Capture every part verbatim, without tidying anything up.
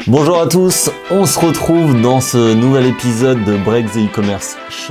Bonjour à tous, on se retrouve dans ce nouvel épisode de Break the E-Commerce Show.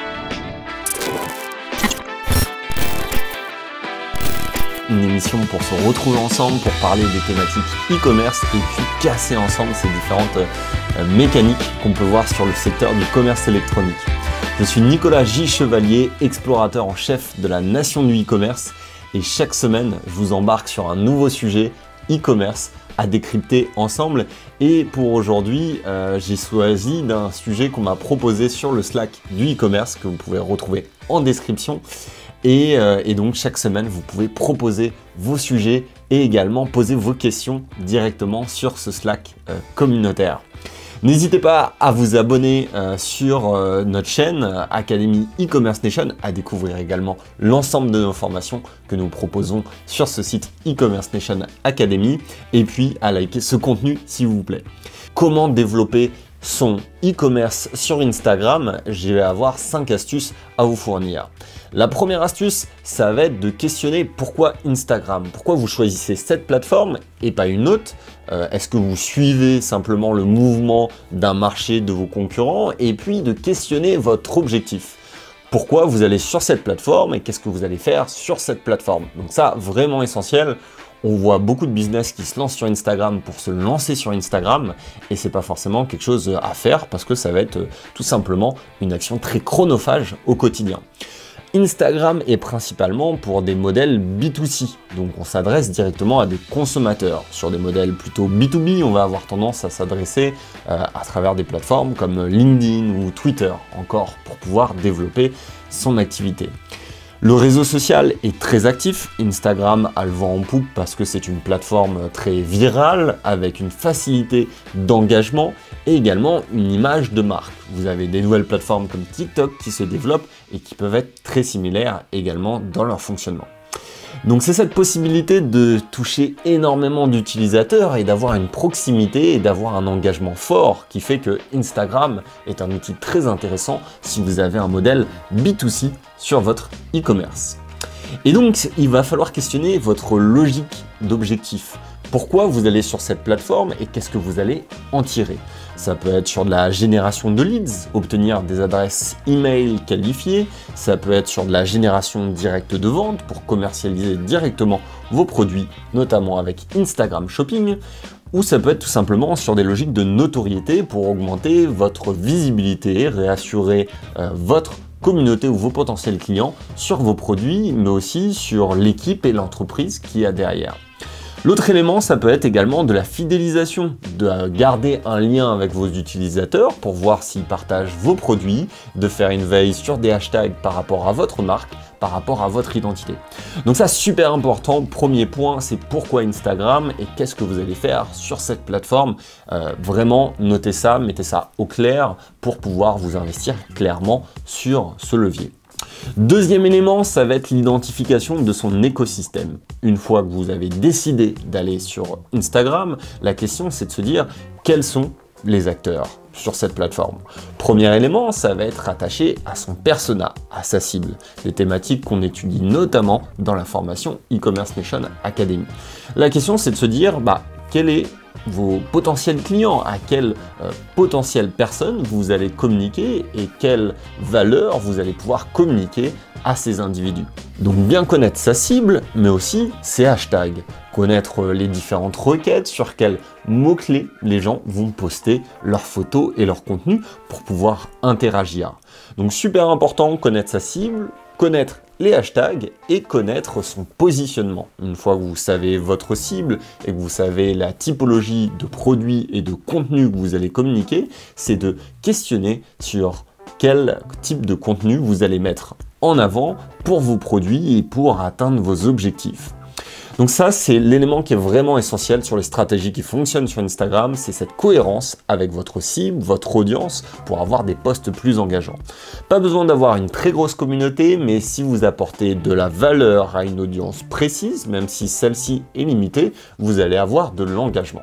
Une émission pour se retrouver ensemble, pour parler des thématiques e-commerce et puis casser ensemble ces différentes euh, mécaniques qu'on peut voir sur le secteur du commerce électronique. Je suis Nicolas J. Chevalier, explorateur en chef de la nation du e-commerce et chaque semaine, je vous embarque sur un nouveau sujet e-commerce à décrypter ensemble. Et pour aujourd'hui, euh, j'ai choisi d'un sujet qu'on m'a proposé sur le Slack du e-commerce que vous pouvez retrouver en description. Et, euh, et donc chaque semaine, vous pouvez proposer vos sujets et également poser vos questions directement sur ce Slack euh, communautaire. N'hésitez pas à vous abonner euh, sur euh, notre chaîne euh, Academy E-Commerce Nation, à découvrir également l'ensemble de nos formations que nous proposons sur ce site E-Commerce Nation Academy et puis à liker ce contenu s'il vous plaît. Comment développer son e-commerce sur Instagram? Je vais avoir cinq astuces à vous fournir. La première astuce, ça va être de questionner pourquoi Instagram, pourquoi vous choisissez cette plateforme et pas une autre. Euh, Est-ce que vous suivez simplement le mouvement d'un marché de vos concurrents? Et puis de questionner votre objectif. Pourquoi vous allez sur cette plateforme et qu'est-ce que vous allez faire sur cette plateforme? Donc ça, vraiment essentiel. On voit beaucoup de business qui se lancent sur Instagram pour se lancer sur Instagram et c'est pas forcément quelque chose à faire parce que ça va être tout simplement une action très chronophage au quotidien. Instagram est principalement pour des modèles B deux C, donc on s'adresse directement à des consommateurs. Sur des modèles plutôt B deux B, on va avoir tendance à s'adresser euh, à travers des plateformes comme LinkedIn ou Twitter, encore pour pouvoir développer son activité. Le réseau social est très actif, Instagram a le vent en poupe parce que c'est une plateforme très virale avec une facilité d'engagement et également une image de marque. Vous avez des nouvelles plateformes comme TikTok qui se développent et qui peuvent être très similaires également dans leur fonctionnement. Donc c'est cette possibilité de toucher énormément d'utilisateurs et d'avoir une proximité et d'avoir un engagement fort qui fait que Instagram est un outil très intéressant si vous avez un modèle B deux C sur votre e-commerce. Et donc il va falloir questionner votre logique d'objectif. Pourquoi vous allez sur cette plateforme et qu'est-ce que vous allez en tirer? Ça peut être sur de la génération de leads, obtenir des adresses email qualifiées. Ça peut être sur de la génération directe de vente pour commercialiser directement vos produits, notamment avec Instagram Shopping. Ou ça peut être tout simplement sur des logiques de notoriété pour augmenter votre visibilité, réassurer euh, votre communauté ou vos potentiels clients sur vos produits, mais aussi sur l'équipe et l'entreprise qui y a derrière. L'autre élément, ça peut être également de la fidélisation, de garder un lien avec vos utilisateurs pour voir s'ils partagent vos produits, de faire une veille sur des hashtags par rapport à votre marque, par rapport à votre identité. Donc ça, super important. Premier point, c'est pourquoi Instagram et qu'est-ce que vous allez faire sur cette plateforme. Euh, vraiment, notez ça, mettez ça au clair pour pouvoir vous investir clairement sur ce levier. Deuxième élément, ça va être l'identification de son écosystème. Une fois que vous avez décidé d'aller sur Instagram, la question c'est de se dire quels sont les acteurs sur cette plateforme. Premier élément, ça va être attaché à son persona, à sa cible, des thématiques qu'on étudie notamment dans la formation E-Commerce Nation Academy. La question c'est de se dire bah, quel est vos potentiels clients, à quelle euh, potentielle personne vous allez communiquer et quelle valeur vous allez pouvoir communiquer à ces individus. Donc bien connaître sa cible, mais aussi ses hashtags, connaître les différentes requêtes sur quels mots-clés les gens vont poster leurs photos et leur contenu pour pouvoir interagir. Donc super important, connaître sa cible, connaître les hashtags et connaître son positionnement. Une fois que vous savez votre cible et que vous savez la typologie de produits et de contenu que vous allez communiquer, c'est de questionner sur quel type de contenu vous allez mettre en avant pour vos produits et pour atteindre vos objectifs. Donc ça, c'est l'élément qui est vraiment essentiel sur les stratégies qui fonctionnent sur Instagram, c'est cette cohérence avec votre cible, votre audience, pour avoir des posts plus engageants. Pas besoin d'avoir une très grosse communauté, mais si vous apportez de la valeur à une audience précise, même si celle-ci est limitée, vous allez avoir de l'engagement.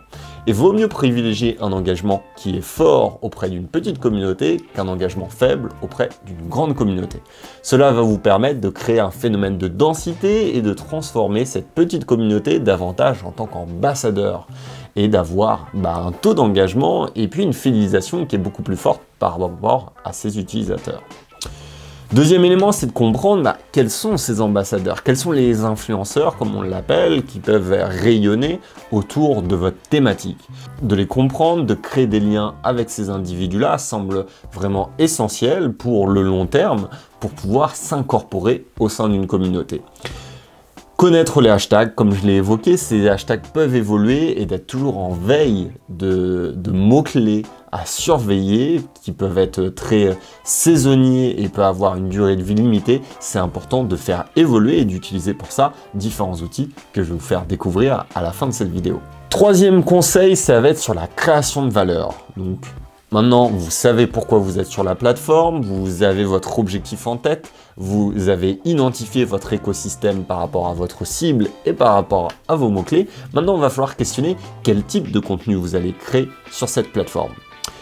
Et vaut mieux privilégier un engagement qui est fort auprès d'une petite communauté qu'un engagement faible auprès d'une grande communauté. Cela va vous permettre de créer un phénomène de densité et de transformer cette petite communauté davantage en tant qu'ambassadeur et d'avoir bah, un taux d'engagement et puis une fidélisation qui est beaucoup plus forte par rapport à ses utilisateurs. Deuxième élément, c'est de comprendre bah, quels sont ces ambassadeurs, quels sont les influenceurs, comme on l'appelle, qui peuvent rayonner autour de votre thématique. De les comprendre, de créer des liens avec ces individus-là semble vraiment essentiel pour le long terme, pour pouvoir s'incorporer au sein d'une communauté. Connaître les hashtags, comme je l'ai évoqué, ces hashtags peuvent évoluer et d'être toujours en veille de, de mots-clés à surveiller, qui peuvent être très saisonniers et peuvent avoir une durée de vie limitée. C'est important de faire évoluer et d'utiliser pour ça différents outils que je vais vous faire découvrir à la fin de cette vidéo. Troisième conseil, ça va être sur la création de valeur. Donc, maintenant, vous savez pourquoi vous êtes sur la plateforme, vous avez votre objectif en tête, vous avez identifié votre écosystème par rapport à votre cible et par rapport à vos mots-clés. Maintenant, il va falloir questionner quel type de contenu vous allez créer sur cette plateforme.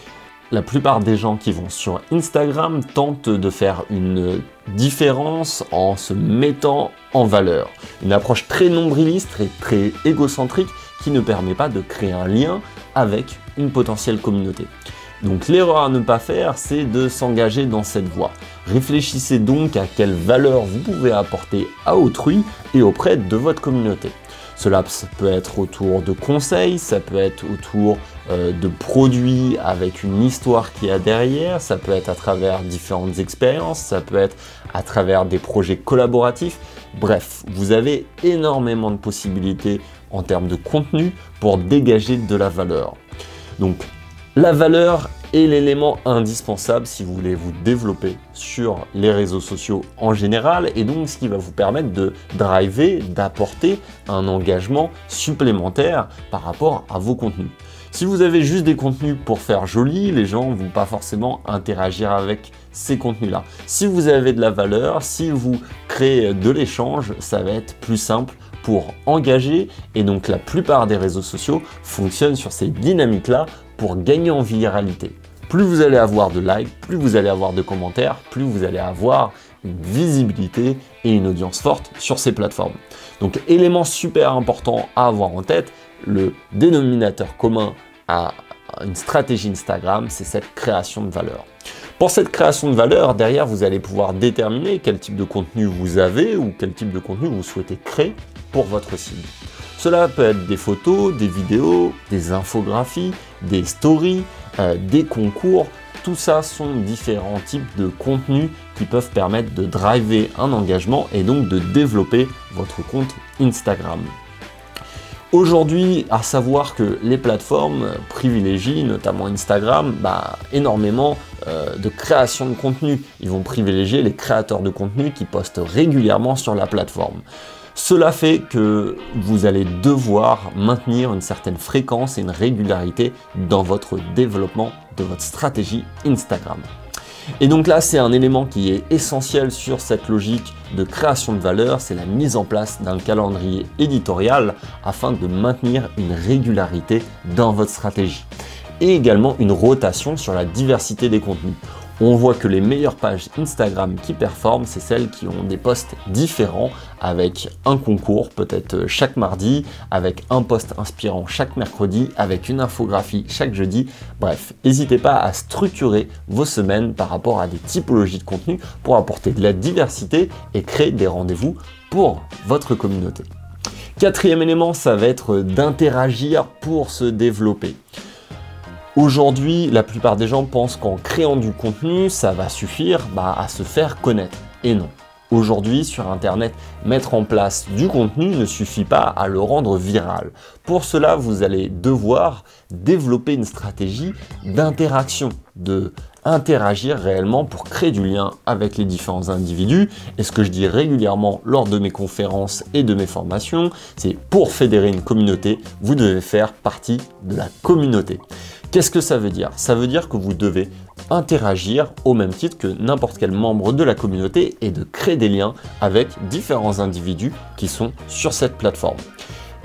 La plupart des gens qui vont sur Instagram tentent de faire une différence en se mettant en valeur. Une approche très nombriliste et très égocentrique qui ne permet pas de créer un lien avec une potentielle communauté. Donc l'erreur à ne pas faire, c'est de s'engager dans cette voie. Réfléchissez donc à quelle valeur vous pouvez apporter à autrui et auprès de votre communauté. Cela peut être autour de conseils, ça peut être autour euh, de produits avec une histoire qui est derrière, ça peut être à travers différentes expériences, ça peut être à travers des projets collaboratifs. Bref, vous avez énormément de possibilités en termes de contenu pour dégager de la valeur. Donc, la valeur est l'élément indispensable si vous voulez vous développer sur les réseaux sociaux en général et donc ce qui va vous permettre de driver, d'apporter un engagement supplémentaire par rapport à vos contenus. Si vous avez juste des contenus pour faire joli, les gens ne vont pas forcément interagir avec ces contenus-là. Si vous avez de la valeur, si vous créez de l'échange, ça va être plus simple pour engager et donc la plupart des réseaux sociaux fonctionnent sur ces dynamiques-là pour gagner en viralité. Plus vous allez avoir de likes, plus vous allez avoir de commentaires, plus vous allez avoir une visibilité et une audience forte sur ces plateformes. Donc élément super important à avoir en tête, le dénominateur commun à une stratégie Instagram, c'est cette création de valeur. Pour cette création de valeur, derrière, vous allez pouvoir déterminer quel type de contenu vous avez ou quel type de contenu vous souhaitez créer pour votre cible. Cela peut être des photos, des vidéos, des infographies, des stories, euh, des concours. Tout ça sont différents types de contenus qui peuvent permettre de driver un engagement et donc de développer votre compte Instagram. Aujourd'hui, à savoir que les plateformes privilégient, notamment Instagram, bah, énormément euh, de création de contenu. Ils vont privilégier les créateurs de contenu qui postent régulièrement sur la plateforme. Cela fait que vous allez devoir maintenir une certaine fréquence et une régularité dans votre développement de votre stratégie Instagram. Et donc là, c'est un élément qui est essentiel sur cette logique de création de valeur, c'est la mise en place d'un calendrier éditorial afin de maintenir une régularité dans votre stratégie. Et également une rotation sur la diversité des contenus. On voit que les meilleures pages Instagram qui performent, c'est celles qui ont des posts différents avec un concours peut-être chaque mardi, avec un post inspirant chaque mercredi, avec une infographie chaque jeudi. Bref, n'hésitez pas à structurer vos semaines par rapport à des typologies de contenu pour apporter de la diversité et créer des rendez-vous pour votre communauté. Quatrième élément, ça va être d'interagir pour se développer. Aujourd'hui, la plupart des gens pensent qu'en créant du contenu, ça va suffire bah, à se faire connaître. Et non. Aujourd'hui, sur Internet, mettre en place du contenu ne suffit pas à le rendre viral. Pour cela, vous allez devoir développer une stratégie d'interaction, de interagir réellement pour créer du lien avec les différents individus. Et ce que je dis régulièrement lors de mes conférences et de mes formations, c'est pour fédérer une communauté, vous devez faire partie de la communauté. Qu'est-ce que ça veut dire? Ça veut dire que vous devez interagir au même titre que n'importe quel membre de la communauté et de créer des liens avec différents individus qui sont sur cette plateforme.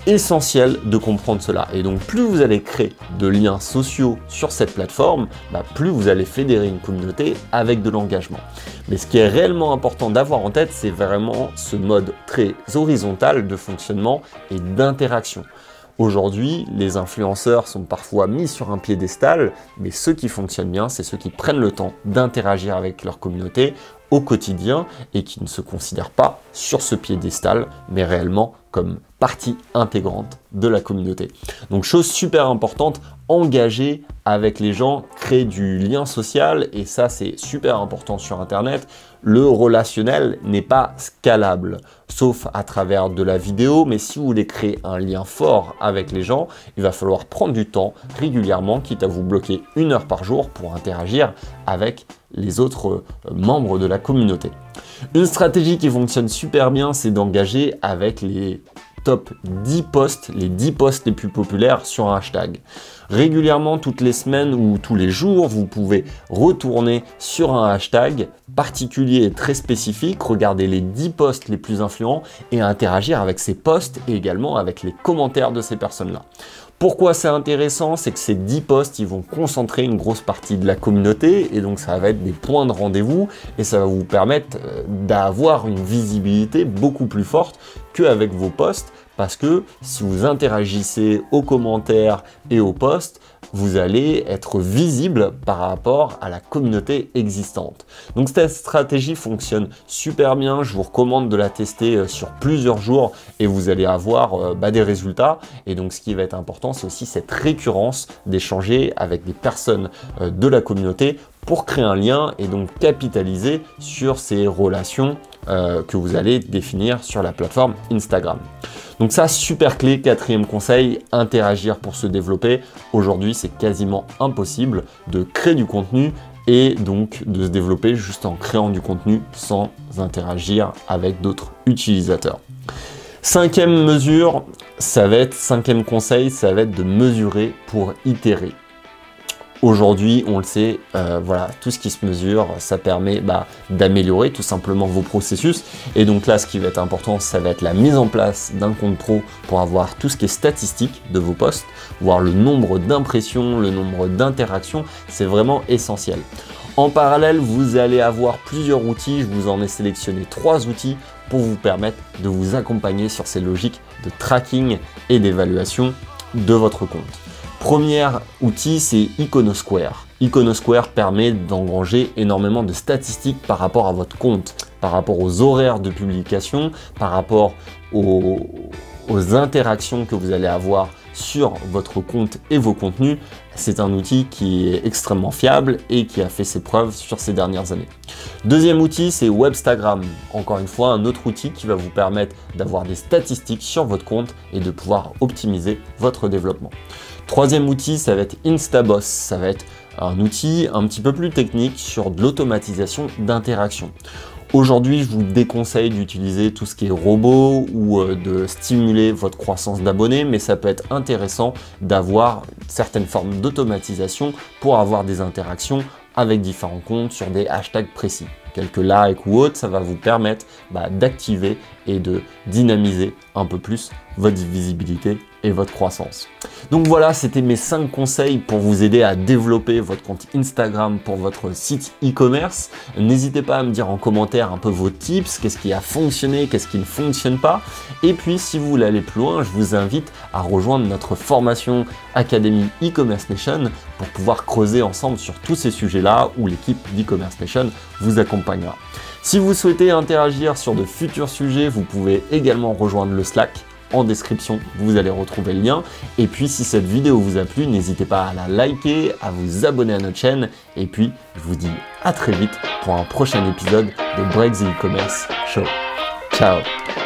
essentiel de comprendre cela. Et donc plus vous allez créer de liens sociaux sur cette plateforme, bah, plus vous allez fédérer une communauté avec de l'engagement. Mais ce qui est réellement important d'avoir en tête, c'est vraiment ce mode très horizontal de fonctionnement et d'interaction. Aujourd'hui, les influenceurs sont parfois mis sur un piédestal, mais ceux qui fonctionnent bien, c'est ceux qui prennent le temps d'interagir avec leur communauté au quotidien et qui ne se considèrent pas sur ce piédestal, mais réellement comme partie intégrante de la communauté. Donc chose super importante, engager avec les gens, créer du lien social, et ça c'est super important sur Internet. Le relationnel n'est pas scalable, sauf à travers de la vidéo, mais si vous voulez créer un lien fort avec les gens, il va falloir prendre du temps régulièrement, quitte à vous bloquer une heure par jour pour interagir avec les autres membres de la communauté. Une stratégie qui fonctionne super bien, c'est d'engager avec les top dix posts, les dix posts les plus populaires sur un hashtag. Régulièrement, toutes les semaines ou tous les jours, vous pouvez retourner sur un hashtag particulier et très spécifique, regarder les dix posts les plus influents et interagir avec ces posts et également avec les commentaires de ces personnes-là. Pourquoi c'est intéressant? C'est que ces dix posts, ils vont concentrer une grosse partie de la communauté et donc ça va être des points de rendez-vous et ça va vous permettre d'avoir une visibilité beaucoup plus forte qu'avec vos posts, parce que si vous interagissez aux commentaires et aux posts, vous allez être visible par rapport à la communauté existante. Donc cette stratégie fonctionne super bien, je vous recommande de la tester sur plusieurs jours et vous allez avoir euh, bah, des résultats. Et donc ce qui va être important, c'est aussi cette récurrence d'échanger avec des personnes euh, de la communauté pour créer un lien et donc capitaliser sur ces relations euh, que vous allez définir sur la plateforme Instagram. Donc ça, super clé. Quatrième conseil, interagir pour se développer. Aujourd'hui, c'est quasiment impossible de créer du contenu et donc de se développer juste en créant du contenu sans interagir avec d'autres utilisateurs. Cinquième mesure, ça va être, cinquième conseil, ça va être de mesurer pour itérer. Aujourd'hui, on le sait, euh, voilà, tout ce qui se mesure, ça permet bah, d'améliorer tout simplement vos processus. Et donc là, ce qui va être important, ça va être la mise en place d'un compte pro pour avoir tout ce qui est statistique de vos posts, voir le nombre d'impressions, le nombre d'interactions, c'est vraiment essentiel. En parallèle, vous allez avoir plusieurs outils, je vous en ai sélectionné trois outils pour vous permettre de vous accompagner sur ces logiques de tracking et d'évaluation de votre compte. Premier outil, c'est Iconosquare. Iconosquare permet d'engranger énormément de statistiques par rapport à votre compte, par rapport aux horaires de publication, par rapport aux, aux interactions que vous allez avoir sur votre compte et vos contenus. C'est un outil qui est extrêmement fiable et qui a fait ses preuves sur ces dernières années. Deuxième outil, c'est Webstagram. Encore une fois, un autre outil qui va vous permettre d'avoir des statistiques sur votre compte et de pouvoir optimiser votre développement. Troisième outil, ça va être Instaboss. Ça va être un outil un petit peu plus technique sur de l'automatisation d'interaction. Aujourd'hui, je vous déconseille d'utiliser tout ce qui est robot ou de stimuler votre croissance d'abonnés, mais ça peut être intéressant d'avoir certaines formes d'automatisation pour avoir des interactions avec différents comptes sur des hashtags précis. Quelques likes ou autres, ça va vous permettre bah, d'activer et de dynamiser un peu plus votre visibilité et votre croissance. Donc voilà, c'était mes cinq conseils pour vous aider à développer votre compte Instagram pour votre site e-commerce. N'hésitez pas à me dire en commentaire un peu vos tips, qu'est-ce qui a fonctionné, qu'est-ce qui ne fonctionne pas. Et puis si vous voulez aller plus loin, je vous invite à rejoindre notre formation Académie E-Commerce Nation pour pouvoir creuser ensemble sur tous ces sujets-là où l'équipe d'e-Commerce Nation vous accompagnera. Si vous souhaitez interagir sur de futurs sujets, vous pouvez également rejoindre le Slack. En description, vous allez retrouver le lien. Et puis, si cette vidéo vous a plu, n'hésitez pas à la liker, à vous abonner à notre chaîne. Et puis, je vous dis à très vite pour un prochain épisode de Break the E-Commerce Show. Ciao!